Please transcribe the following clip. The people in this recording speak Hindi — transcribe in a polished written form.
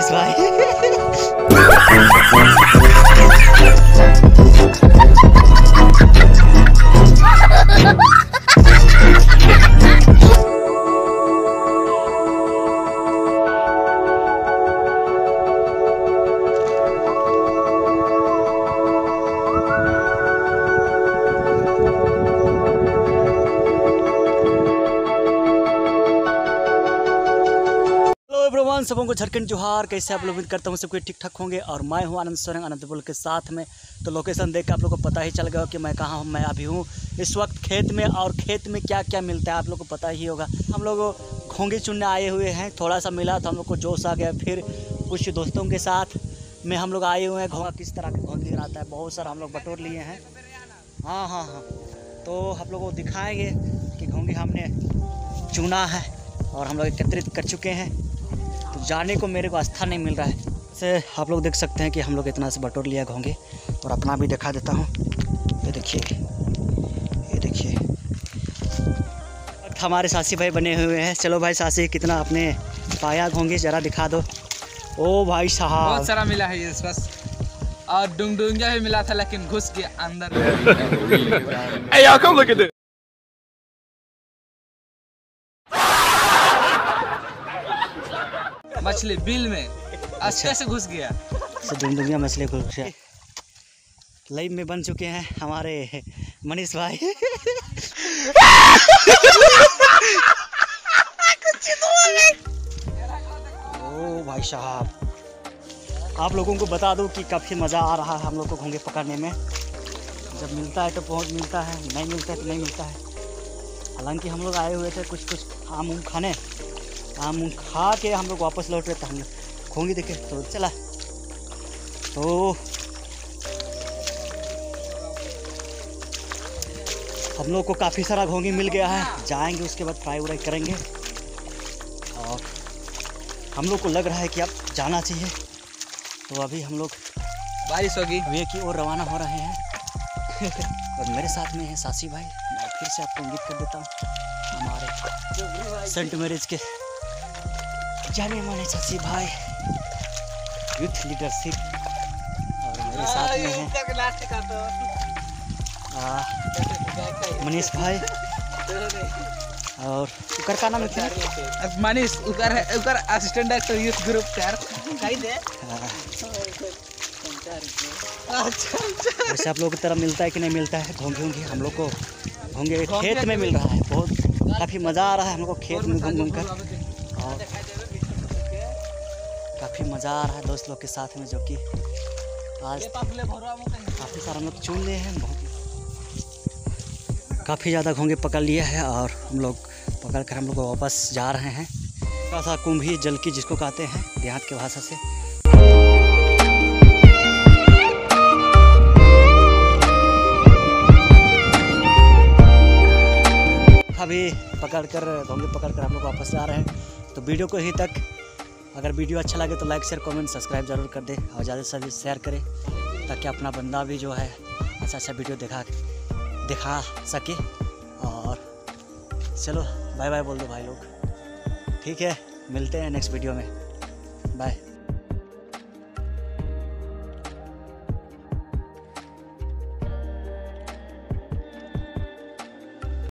मनीष भाई। सबको झारखंड जोहार। कैसे आप लोग? उम्मीद करता हूँ सबको ठीक ठाक होंगे। और मैं हूँ आनंद सोरेंग, आनंद बोल के साथ में। तो लोकेशन देख के आप लोग को पता ही चल गया कि मैं कहाँ हूँ। मैं अभी हूँ इस वक्त खेत में, और खेत में क्या क्या मिलता है आप लोग को पता ही होगा। हम लोग घोंगे चुनने आए हुए हैं, थोड़ा सा मिला तो हम लोग को जोश आ गया। फिर कुछ दोस्तों के साथ में हम लोग आए हुए हैं। घोंगा किस तरह के घोंगे गिराता है, बहुत सारा हम लोग बटोर लिए हैं। हाँ, तो आप लोगों को दिखाएँगे कि घोंगे हमने चुना है और हम लोग एकत्रित कर चुके हैं। तो जाने को मेरे को आस्था नहीं मिल रहा है। से आप लोग देख सकते हैं कि हम लोग इतना से बटोर लिया घोंगे। और अपना भी दिखा देता हूँ। ये देखिए हमारे सासी भाई बने हुए हैं। चलो भाई सासी, कितना आपने पाया घोंगे जरा दिखा दो। ओ भाई साहब, बहुत सारा मिला है ये बस। और डुंगडुंगिया भी मिला था लेकिन घुस गया अंदर। Hey y'all, come look at this. मछली बिल में अच्छे से घुस गया। डुंगडुंगिया मछली घुस गया। लाइव में बन चुके हैं हमारे मनीष भाई। ओ भाई साहब, आप लोगों को बता दूं कि काफ़ी मज़ा आ रहा है हम लोग को घोंगे पकड़ने में। जब मिलता है तो पहुंच मिलता है, नहीं मिलता है तो नहीं मिलता है। हालांकि हम लोग आए हुए थे कुछ आम उम खाने, आम उम खा के हम लोग वापस लौट रहे थे। हम लोग घोंगे देखे तो चला। तो हम लोग को काफ़ी सारा घोंगी मिल गया है। जाएंगे उसके बाद फ्राई व्राई करेंगे। और हम लोग को लग रहा है कि अब जाना चाहिए। तो अभी हम लोग बारिश होगी वे की ओर रवाना हो रहे हैं। और मेरे साथ में है सासी भाई। मैं फिर से आपको इंगित कर देता हूँ हमारे सेंट मैरिज के जाने माने सासी भाई, यूथ लीडरशिप। और मेरे साथ में है मनीष भाई। और उकर का नाम है मनीष, उकर असिस्टेंट डायरेक्टर यूथ ग्रुप यार। वैसे आप लोगों की तरह मिलता है कि नहीं मिलता है घोंगे? हम लोग को घोंगे खेत में मिल रहा है। बहुत काफ़ी मज़ा आ रहा है हम लोग को खेत में घूम कर। और काफ़ी मज़ा आ रहा है दोस्त लोग के साथ में, जो कि आज काफ़ी सारा हम लोग चुन लिए हैं। काफ़ी ज़्यादा घोंगे पकड़ लिया है और हम लोग पकड़ कर हम लोग वापस जा रहे हैं। थोड़ा सा कुंभी जल की जिसको कहते हैं देहात की भाषा से। अभी घोंगे पकड़ कर हम लोग वापस जा रहे हैं। तो वीडियो को ही तक, अगर वीडियो अच्छा लगे तो लाइक शेयर कमेंट सब्सक्राइब जरूर कर दे और ज़्यादा से ज़्यादा शेयर करें, ताकि अपना बंदा भी जो है अच्छा वीडियो दिखा सके। और चलो बाय बाय बोल दो भाई लोग। ठीक है, मिलते हैं नेक्स्ट वीडियो में। बाय।